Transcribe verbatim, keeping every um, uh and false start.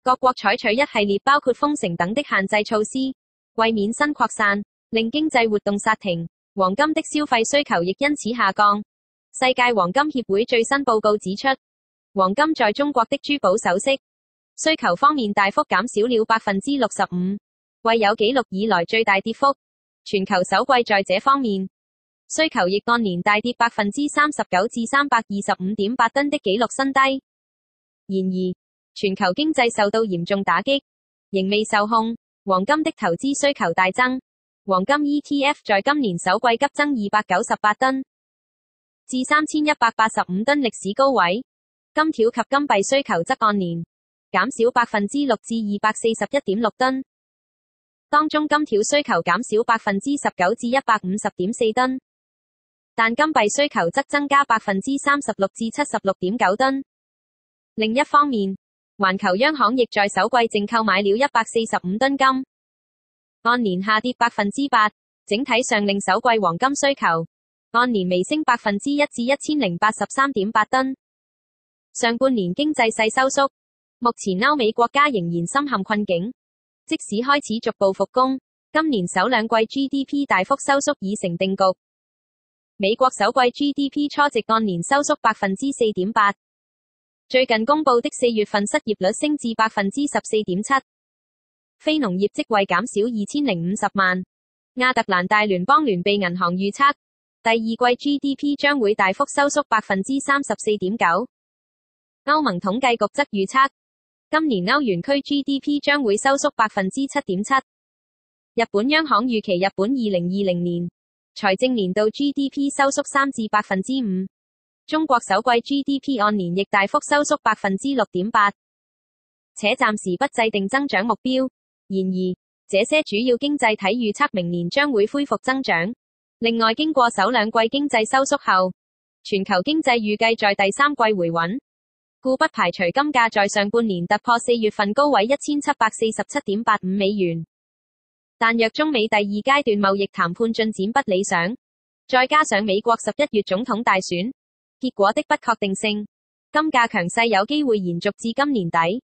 各國採取一系列包括封城等的限制措施，為免新擴散，令經濟活動煞停，黃金的消費需求亦因此下降。世界黃金協會最新報告指出，黃金在中國的珠寶首飾需求方面大幅減少了百分之六十五，為有紀錄以來最大跌幅。全球首季在這方面，需求亦按年大跌百分之三十九至三百二十五點八噸的紀錄新低。然而，全球經濟受到嚴重打擊，仍未受控。黃金的投資需求大增，黃金 E T F 在今年首季急增二百九十八噸，至三千一百八十五噸歷史高位。金條及金幣需求則按年減少百分之六至二百四十一點六噸，當中金條需求減少百分之十九至一百五十點四噸，但金幣需求則增加百分之三十六至七十六點九噸。另一方面，環球央行亦在首季淨購買了一百四十五噸金，按年下跌百分之八，整體上令首季黃金需求按年微升百分之一至一千零八十三點八噸。上半年經濟勢收縮，目前歐美國家仍然深陷困境，即使開始逐步復工，今年首兩季 G D P 大幅收縮已成定局。美國首季 G D P 初值按年收縮百分之四點八。最近公布的四月份失業率升至百分之十四點七，非農業職位減少二千零五十萬。亞特蘭大聯邦聯備銀行預測，第二季 G D P 將會大幅收縮百分之三十四點九。歐盟統計局則預測，今年歐元區 G D P 將會收縮百分之七點七。日本央行預期日本二零二零年財政年度 G D P 收縮三至百分之五。中國首季 G D P 按年亦大幅收縮百分之六點八，且暫時不制定增長目標。然而，這些主要經濟體預測明年將會恢復增長。另外，經過首兩季經濟收縮後，全球經濟預計在第三季回穩，故不排除金價在上半年突破四月份高位一千七百四十七點八五美元。但若中美第二階段貿易談判進展不理想，再加上美國十一月總統大選結果的不確定性，金價強勢有機會延續至今年底。